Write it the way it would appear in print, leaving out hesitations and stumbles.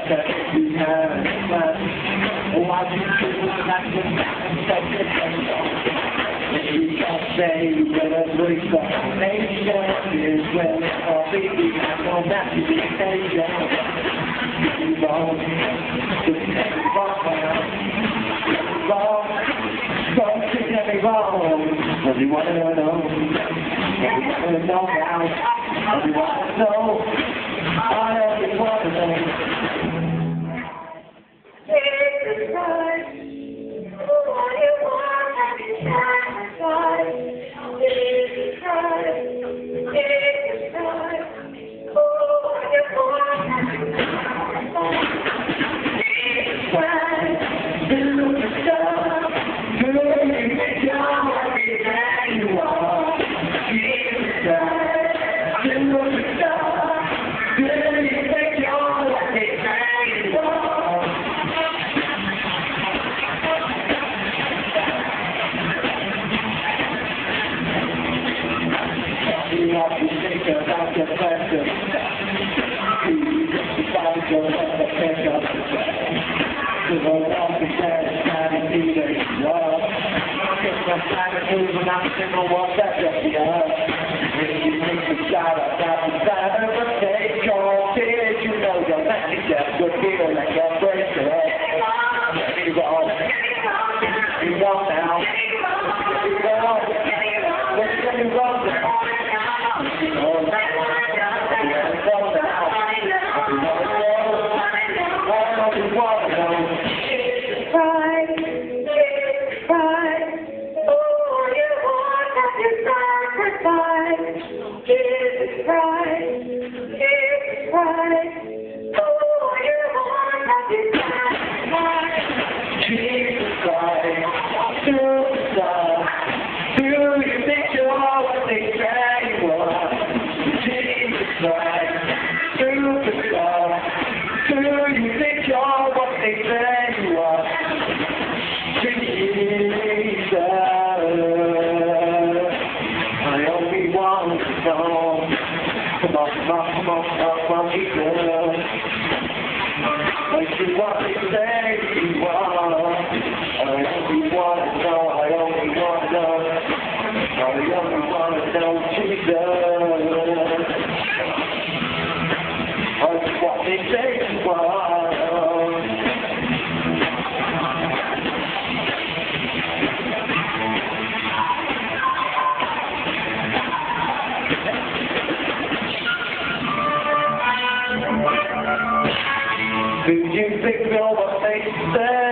that we have left. Why do you think we're not going to accept it? We can't say that every nation is when it's all baby. I know that to be patient. You don't just take it wrong. Don't take it wrong. Everyone I know. Everyone I know now. Everyone I know. I only want to know. It's right. Oh, you want to satisfied. It's right. It's right. Oh, you want to satisfied. It's right. Do the stuff. Do the job. Everything you want. It's right. Do the stuff. Do the job. Everything you want. You have to think about your pleasure. You decide your pleasure. To the love of that time to be the love. It's my time to move and I'm single one better. When you make the shot about the side of a take your tears, you know you're not just good feel like a breaker. You go. You go now. You go. Let's go now. Do you think you're what they say you are? Jesus Christ, superstar. Do you think you're what they say you are? Jesus, I only want to know. Come on, Jesus. Like you what they say you are. I only want to know, I only want to know. I only want to know Jesus. That's what they say you are. Do you think you're what they say?